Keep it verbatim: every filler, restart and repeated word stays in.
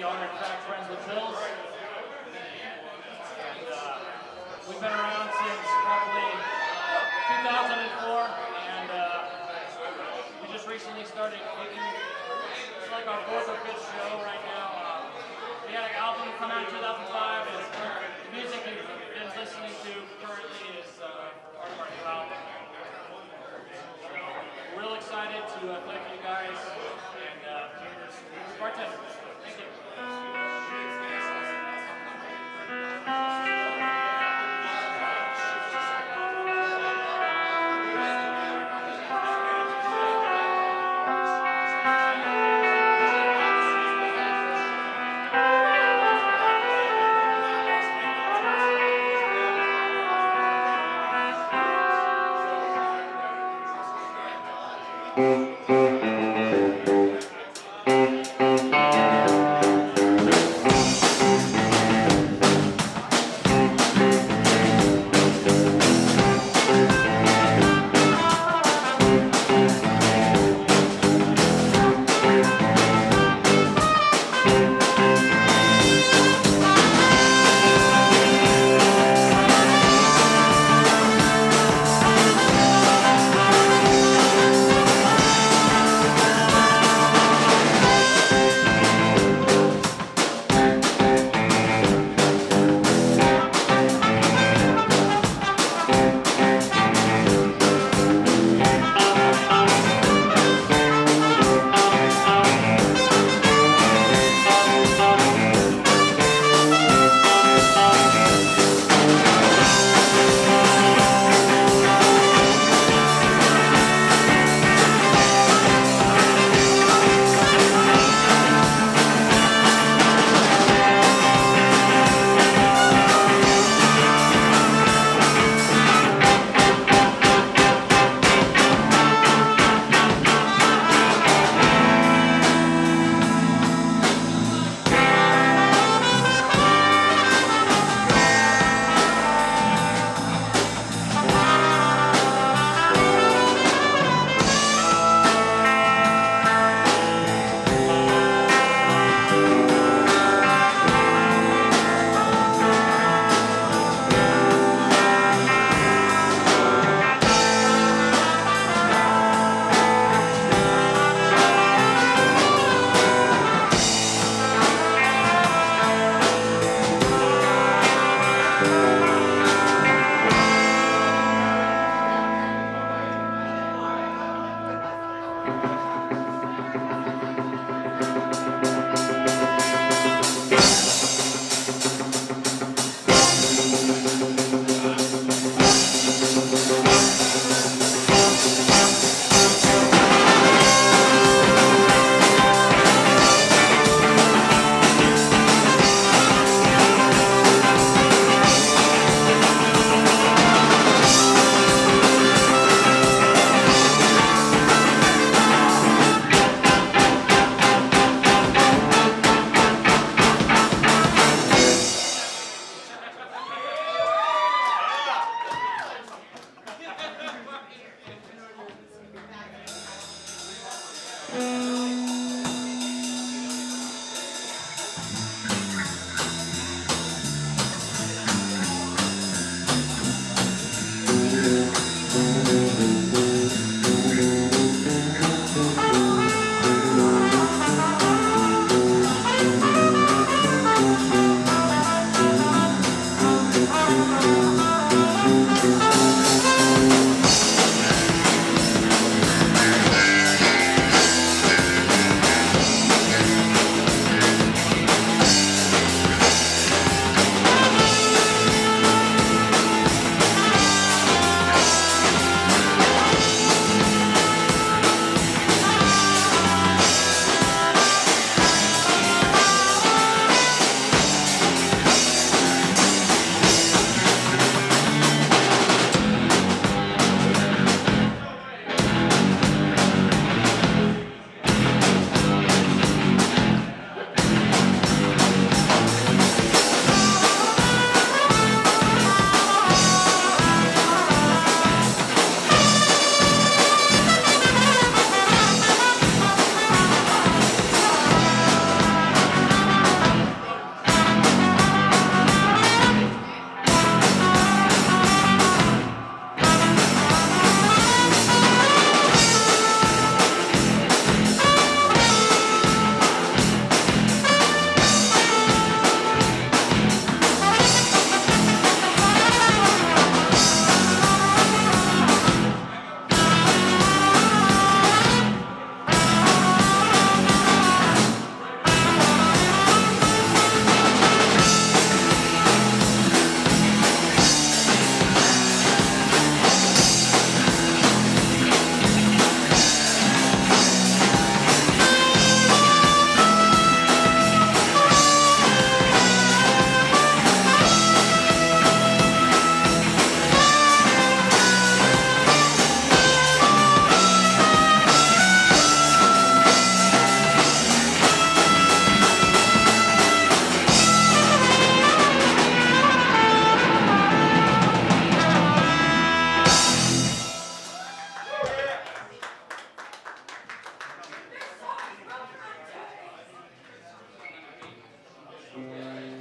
honored track Friends with Bills. And uh, we've been around since probably two thousand four, and uh, we just recently started making, it's like our fourth or fifth show right now. Uh, we had an album come out in two thousand five, and the music you've been listening to currently is uh, part of our new album. So we're real excited to uh, play for you guys, and uh, bartender. Thank you. Yeah.